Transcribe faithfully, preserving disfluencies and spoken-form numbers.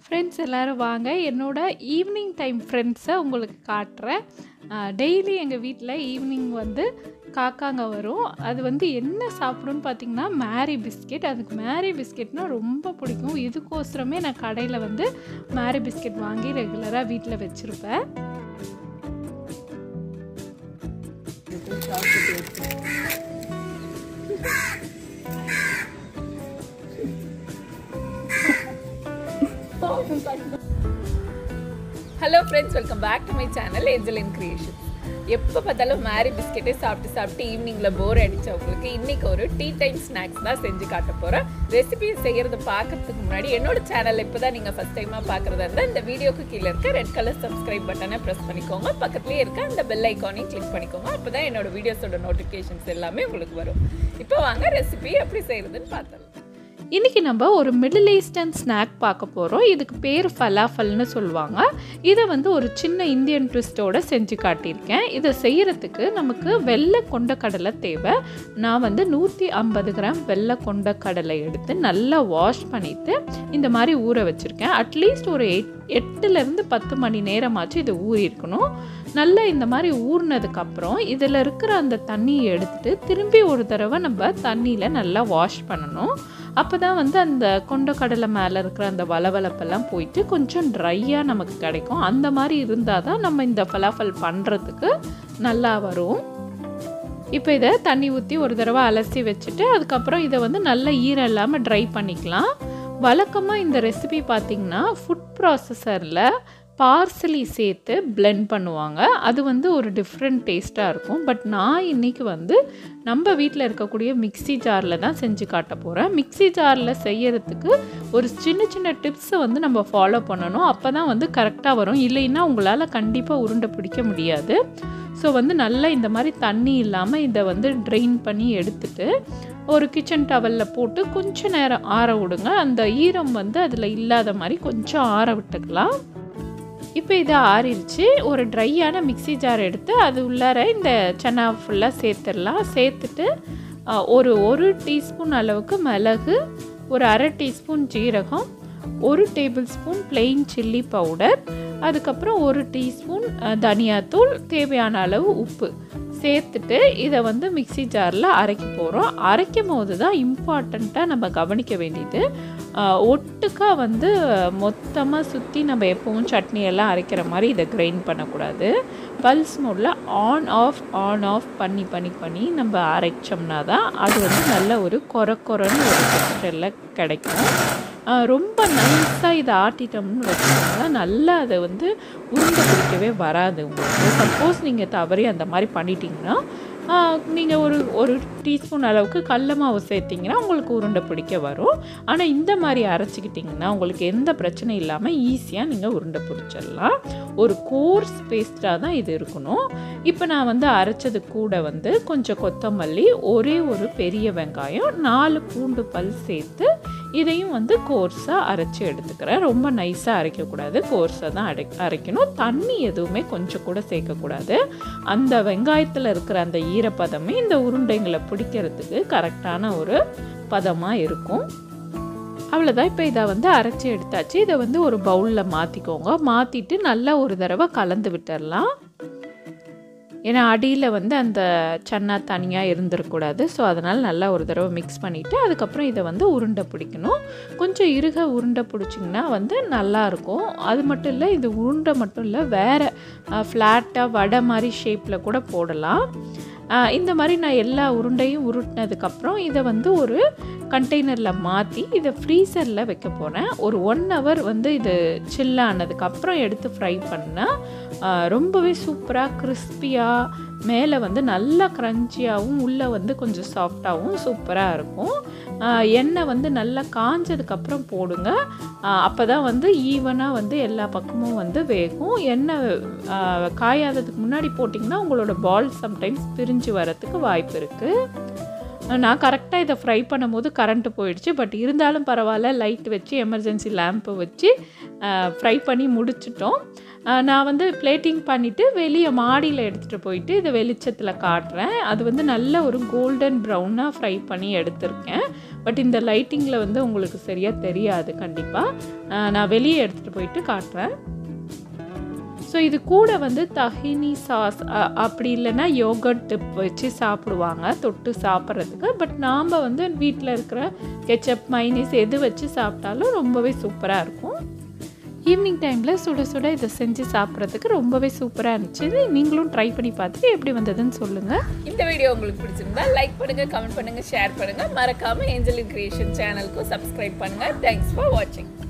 Friends எல்லோரும் வாங்க, என்னோட ஈவினிங் டைம் ஃப்ரெண்ட்ஸை உங்களுக்கு காட்டுறேன். டெய்லி எங்கள் வீட்டில் ஈவினிங் வந்து காக்காங்க வரும். அது வந்து என்ன சாப்பிடுன்னு பார்த்தீங்கன்னா மேரி பிஸ்கெட். அதுக்கு மேரி பிஸ்கெட்னால் ரொம்ப பிடிக்கும். இதுக்கோசரமே நான் கடையில் வந்து மேரி பிஸ்கெட் வாங்கி ரெகுலராக வீட்டில் வச்சுருப்பேன். Hello friends, welcome back to my channel angelinecreations. எப்போ பார்த்தாலும் மேரி பிஸ்கெட்டே சாப்பிட்டு சாப்பிட்டு ஈவினிங்கில் போர் அடித்தவங்களுக்கு இன்றைக்கி ஒரு டீ டைம் ஸ்நாக்ஸ் தான் செஞ்சு காட்ட போகிறேன். ரெசிபி செய்கிறது பார்க்குறதுக்கு முன்னாடி என்னோட சேனல் இப்போ தான் நீங்கள் ஃபஸ்ட் டைமாக பார்க்குறதா இருந்தால் இந்த வீடியோக்கு கீழே இருக்க ரெட் கலர் சப்ஸ்கிரைப் பட்டனை ப்ரெஸ் பண்ணிக்கோங்க. பக்கத்துலேயே இருக்க அந்த பெல் ஐக்கானையும் கிளிக் பண்ணிக்கோங்க. அப்போ தான் என்னோட வீடியோஸோட நோட்டிஃபிகேஷன்ஸ் எல்லாமே உங்களுக்கு வரும். இப்போ வாங்க ரெசிபி எப்படி செய்கிறதுன்னு பார்த்தலாம். இன்றைக்கி நம்ம ஒரு மிடில் ஈஸ்டர்ன் ஸ்நாக் பார்க்க போகிறோம். இதுக்கு பேர் ஃபலாஃபல்னு சொல்லுவாங்க. இதை வந்து ஒரு சின்ன இந்தியன் ட்விஸ்ட்டோடு செஞ்சு காட்டியிருக்கேன். இதை செய்கிறதுக்கு நமக்கு வெள்ளை கொண்ட கடலை தேவை. நான் வந்து நூற்றி ஐம்பது கிராம் வெள்ளை கொண்ட கடலை எடுத்து நல்லா வாஷ் பண்ணிவிட்டு இந்த மாதிரி ஊற வச்சுருக்கேன். அட்லீஸ்ட் ஒரு எட் எட்டுலேருந்து பத்து மணி நேரமாச்சு இது ஊறியிருக்கணும். நல்லா இந்த மாதிரி ஊறினதுக்கப்புறம் இதில் இருக்கிற அந்த தண்ணியை எடுத்துகிட்டு திரும்பி ஒரு தடவை நம்ம தண்ணியில் நல்லா வாஷ் பண்ணணும். அப்போ தான் வந்து அந்த கொண்ட கடலை மேலே இருக்கிற அந்த வளவளப்பெல்லாம் போயிட்டு கொஞ்சம் ட்ரையாக நமக்கு கிடைக்கும். அந்த மாதிரி இருந்தால் தான் நம்ம இந்த ஃபலாஃபல் பண்ணுறதுக்கு நல்லா வரும். இப்போ இதை தண்ணி ஊற்றி ஒரு தடவை அலசி வச்சுட்டு அதுக்கப்புறம் இதை வந்து நல்லா ஈரம் இல்லாமல் ட்ரை பண்ணிக்கலாம். வழக்கமாக இந்த ரெசிபி பார்த்திங்கன்னா ஃபுட் ப்ராசஸரில் பார்ஸ்லி சேர்த்து பிளெண்ட் பண்ணுவாங்க. அது வந்து ஒரு டிஃப்ரெண்ட் டேஸ்ட்டாக இருக்கும். பட் நான் இன்றைக்கி வந்து நம்ம வீட்டில் இருக்கக்கூடிய மிக்ஸி ஜாரில் தான் செஞ்சு காட்ட போகிறேன். மிக்ஸி ஜாரில் செய்யறதுக்கு ஒரு சின்ன சின்ன டிப்ஸை வந்து நம்ம ஃபாலோ பண்ணணும். அப்போ தான் வந்து கரெக்டாக வரும். இல்லைன்னா உங்களால் கண்டிப்பாக உருண்டை பிடிக்க முடியாது. ஸோ வந்து நல்லா இந்த மாதிரி தண்ணி இல்லாமல் இதை வந்து ட்ரெயின் பண்ணி எடுத்துட்டு ஒரு கிச்சன் டவலில் போட்டு கொஞ்சம் நேரம் ஆற விடுங்க. அந்த ஈரம் வந்து அதில் இல்லாத மாதிரி கொஞ்சம் ஆற விட்டுக்கலாம். இப்போ இதை ஆறிடுச்சு. ஒரு ட்ரையான மிக்ஸி ஜார் எடுத்து அது உள்ளார இந்த சன்னா ஃபுல்லாக சேர்த்துடலாம். சேர்த்துட்டு ஒரு ஒரு டீஸ்பூன் அளவுக்கு மிளகு, ஒரு அரை டீஸ்பூன் ஜீரகம், ஒரு tablespoon plain chilli powder, அதுக்கப்புறம் ஒரு டீஸ்பூன் தனியாத்தூள், தேவையான அளவு உப்பு சேர்த்துட்டு இதை வந்து மிக்ஸி ஜாரில் அரைக்க போகிறோம். அரைக்கும் போது தான் இம்பார்ட்டண்ட்டாக நம்ம கவனிக்க வேண்டியது, ஒட்டுக்கா வந்து மொத்தமாக சுற்றி நம்ம எப்பவும் சட்னியெல்லாம் அரைக்கிற மாதிரி இதை கிரைண்ட் பண்ணக்கூடாது. பல்ஸ் மோடில் ஆன் ஆஃப் ஆன் ஆஃப் பண்ணி பண்ணி பண்ணி நம்ம அரைச்சோம்னா தான் அது வந்து நல்ல ஒரு கொர கொரன்னு ஒரு டெக்ஸ்டரில் கிடைக்கும். ரொம்ப நைஸாக இதை ஆட்டிட்டோம்னு வச்சுக்கோங்க, நல்லா அதை வந்து உருண்டை பிடிக்கவே வராது உங்களுக்கு. சப்போஸ் நீங்கள் தவறி அந்த மாதிரி பண்ணிட்டீங்கன்னா நீங்கள் ஒரு ஒரு டீஸ்பூன் அளவுக்கு கடல மாவு சேர்த்திங்கன்னா உங்களுக்கு உருண்டை பிடிக்க வரும். ஆனால் இந்த மாதிரி அரைச்சிக்கிட்டிங்கன்னா உங்களுக்கு எந்த பிரச்சனையும் இல்லாமல் ஈஸியாக நீங்கள் உருண்டை பிடிச்சிடலாம். ஒரு கோர்ஸ் பேஸ்ட்டாக தான் இது இருக்கணும். இப்போ நான் வந்து அரைச்சது கூட வந்து கொஞ்சம் கொத்தமல்லி, ஒரே ஒரு பெரிய வெங்காயம், நாலு பூண்டு பல் சேர்த்து இதையும் வந்து கோர்ஸாக அரைச்சி எடுத்துக்கிறேன். ரொம்ப நைஸாக அரைக்கக்கூடாது, கோர்ஸாக தான் அரை அரைக்கணும். தண்ணி எதுவுமே கொஞ்சம் கூட சேர்க்கக்கூடாது. அந்த வெங்காயத்தில் இருக்கிற அந்த ஈரப்பதமே இந்த உருண்டைங்களை பிடிக்கிறதுக்கு கரெக்டான ஒரு பதமாக இருக்கும். அவ்வளோதான். இப்போ இதை வந்து அரைச்சி எடுத்தாச்சு. இதை வந்து ஒரு பவுலில் மாற்றிக்கோங்க. மாற்றிட்டு நல்லா ஒரு தடவை கலந்து விட்டுடலாம். ஏன்னா அடியில் வந்து அந்த சன்னா தனியாக இருந்துடக்கூடாது. ஸோ அதனால் நல்லா ஒரு தடவை மிக்ஸ் பண்ணிவிட்டு அதுக்கப்புறம் இதை வந்து உருண்டை பிடிக்கணும். கொஞ்சம் இறுக உருண்டை பிடிச்சிங்கன்னா வந்து நல்லாயிருக்கும். அது மட்டும் இல்லை, இது உருண்டை மட்டும் இல்லை, வேறு ஃப்ளாட்டாக வடை மாதிரி ஷேப்பில் கூட போடலாம். இந்த மாதிரி நான் எல்லா உருண்டையும் உருட்டினதுக்கப்புறம் இதை வந்து ஒரு கண்டெய்னரில் மாற்றி இதை ஃப்ரீசரில் வைக்க போகிறேன். ஒரு ஒன் ஹவர் வந்து இது சில்லானதுக்கப்புறம் எடுத்து ஃப்ரை பண்ணால் ரொம்பவே சூப்பராக கிறிஸ்பியாக, மேலே வந்து நல்லா க்ரன்ச்சியாகவும் உள்ளே வந்து கொஞ்சம் சாஃப்டாகவும் சூப்பராக இருக்கும். எண்ணெய் வந்து நல்லா காஞ்சதுக்கப்புறம் போடுங்க. அப்போ தான் வந்து ஈவனாக வந்து எல்லா பக்கமும் வந்து வேகும். எண்ணெய் காயாததுக்கு முன்னாடி போட்டிங்கன்னா உங்களோட பால் சம்டைம்ஸ் பிரிஞ்சு வரத்துக்கு வாய்ப்பு இருக்குது. நான் கரெக்டாக இதை ஃப்ரை பண்ணும்போது கரண்ட்டு போயிடுச்சு. பட் இருந்தாலும் பரவாயில்ல, லைட் வச்சு எமர்ஜென்சி லேம்பை வச்சு ஃப்ரை பண்ணி முடிச்சிட்டோம். நான் வந்து பிளேட்டிங் பண்ணிவிட்டு வெளியே மாடியில் எடுத்துகிட்டு போயிட்டு இதை வெளிச்சத்தில் காட்டுறேன். அது வந்து நல்ல ஒரு கோல்டன் ப்ரௌனாக ஃப்ரை பண்ணி எடுத்திருக்கேன். பட் இந்த லைட்டிங்கில் வந்து உங்களுக்கு சரியாக தெரியாது. கண்டிப்பாக நான் வெளியே எடுத்துகிட்டு போயிட்டு காட்டுறேன். ஸோ இது கூட வந்து tahini சாஸ் அப்படி இல்லைன்னா யோகர்ட் டிப் வச்சு சாப்பிடுவாங்க தொட்டு சாப்பிட்றதுக்கு. பட் நாம் வந்து வீட்டில் இருக்கிற கெச்சப் மைனீஸ் எது வச்சு சாப்பிட்டாலும் ரொம்பவே சூப்பராக இருக்கும். ஈவினிங் டைமில் சுட சுட இதை செஞ்சு சாப்பிட்றதுக்கு ரொம்பவே சூப்பராக இருந்துச்சு. நீங்களும் ட்ரை பண்ணி பார்த்துட்டு எப்படி வந்ததுன்னு சொல்லுங்கள். இந்த வீடியோ உங்களுக்கு பிடிச்சிருந்தா லைக் பண்ணுங்கள், கமெண்ட் பண்ணுங்கள், ஷேர் பண்ணுங்கள். மறக்காமல் ஏஞ்சலின் கிரியேஷன் சேனலுக்கும் சப்ஸ்கிரைப் பண்ணுங்கள். தேங்க்ஸ் ஃபார் வாட்சிங்.